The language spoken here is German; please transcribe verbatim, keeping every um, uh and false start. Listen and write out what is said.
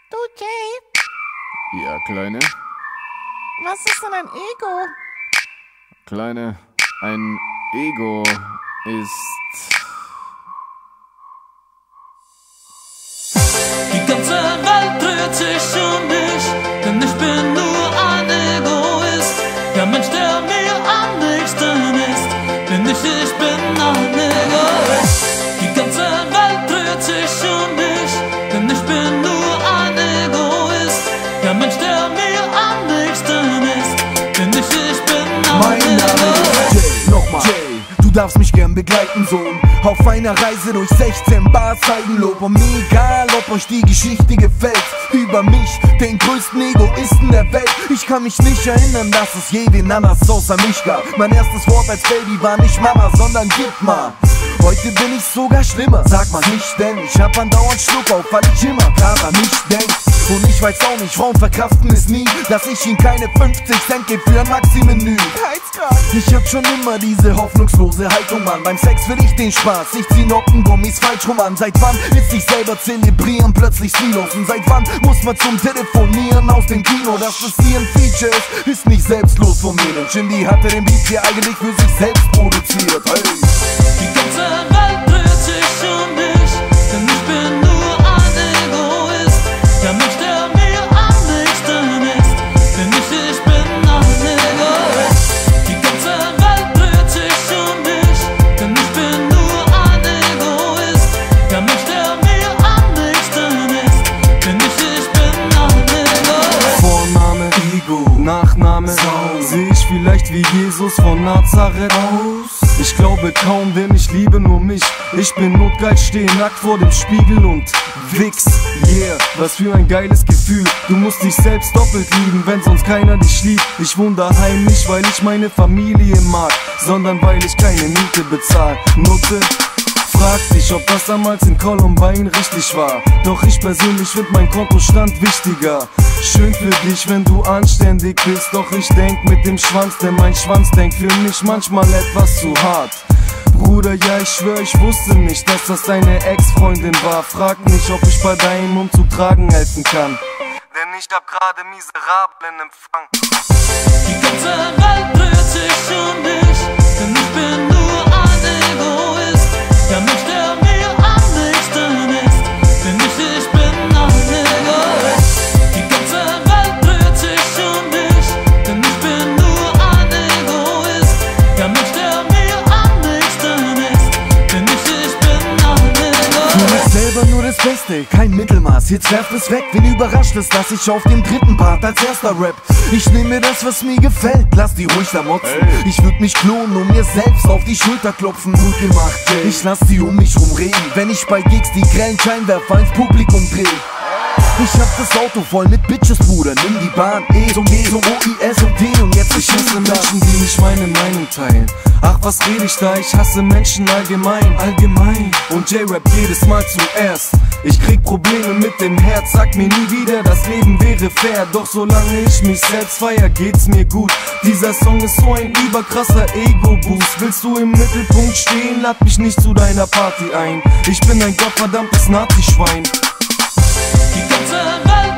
Du, Jay, Ja, Kleine. was ist denn ein Ego? Kleine, ein Ego ist... Die ganze Welt dreht sich um mich, denn ich bin nur ein Egoist. Der Mensch, der mir am nächsten ist, bin ich, ich bin ein Egoist. Die ganze Welt dreht sich um mich, denn ich bin nur ein Egoist. Der Mensch, der mir am nächsten ist, bin ich, ich bin ein Mein Name Egoist. ist Jay, nochmal Jay, du darfst mich gern begleiten, Sohn. Auf einer Reise durch sechzehn Bars Eigenlob. Und mir egal, ob euch die Geschichte gefällt. Über mich, den größten Egoisten der Welt. Ich kann mich nicht erinnern, dass es je wen anders außer mich gab. Mein erstes Wort als Baby war nicht Mama, sondern gib mal. Heute bin ich sogar schlimmer, sag mal nicht, denn ich hab andauernd Schluck auf, weil ich immer daran nicht denk. Und ich weiß auch nicht, Frauen verkraften es nie, dass ich ihnen keine fünfzig Cent geb für ein Maxi-Menü. Ich hab schon immer diese hoffnungslose Haltung, Mann. Beim Sex will ich den Spaß, ich zieh Nockengummis falsch rum an. Seit wann ist sich selber zelebrieren plötzlich stillos? Und seit wann muss man zum Telefonieren aus dem Kino? Dass das hier ein Feature ist, ist nicht selbstlos von mir. Denn Shindy hatte den Beat hier eigentlich für sich selbst produziert. Hey. Die ganze Welt dreht sich um mich, denn ich bin nur ein Egoist. Der Mensch, der mir am nächsten ist, bin ich, ich bin ein Egoist. Die ganze Welt dreht sich um mich, denn ich bin nur ein Egoist. Der Mensch, der mir am nächsten ist, bin ich, ich bin ein Egoist. Vorname Ego, Nachname Sau. Seh ich vielleicht wie Jesus von Nazareth aus? Ich glaube kaum, denn ich liebe nur mich. Ich bin notgeil, steh nackt vor dem Spiegel und wichs. Yeah, was für ein geiles Gefühl. Du musst dich selbst doppelt lieben, wenn sonst keiner dich liebt. Ich wohne daheim nicht, weil ich meine Familie mag, sondern weil ich keine Miete bezahl. Nutte fragt dich, ob das damals in Columbine richtig war. Doch ich persönlich find mein Kontostand wichtiger. Schön für dich, wenn du anständig bist. Doch ich denk mit dem Schwanz, denn mein Schwanz denkt für mich manchmal etwas zu hart. Bruder, ja ich schwör, ich wusste nicht, dass das deine Ex-Freundin war. Frag nicht, ob ich bei deinem Umzug tragen helfen kann, denn ich hab gerade miserablen Empfang. Die ganze Welt dreht sich um mich, denn ich bin nur ein Egoist. Der Mensch, der mir am nächsten ist, bin ich, ich bin ein Egoist. Die ganze Welt dreht sich um mich, denn ich bin nur ein Egoist. Der Mensch, der mir am nächsten ist, bin ich, ich bin ein Für mich Egoist. selber nur das Beste, kein Mittelmaß, jetzt werf es weg. Wen überrascht es, dass ich auf dem dritten Part als erster rap? Ich nehme das, was mir gefällt, lass die ruhig da motzen. Hey. Ich würd mich klonen und mir selbst auf die Schulter klopfen. Gut gemacht, Jay. Ich lass die um mich rumreden, wenn ich bei Gigs die grellen Scheinwerfer ins Publikum dreh. Ich hab das Auto voll mit Bitches, Bruder, nimm die Bahn, E zum G zum O I S und D und jetzt Ich hasse Menschen, die nicht meine Meinung teilen. Ach, was red ich da? Ich hasse Menschen allgemein, allgemein. Und J-Rap jedes Mal zuerst. Ich krieg Probleme mit dem Herz, sag mir nie wieder, das Leben wäre fair. Doch solange ich mich selbst feier, geht's mir gut. Dieser Song ist so ein überkrasser Ego-Boost. Willst du im Mittelpunkt stehen, lad mich nicht zu deiner Party ein. Ich bin ein gottverdammtes Nazi-Schwein. Die ganze Welt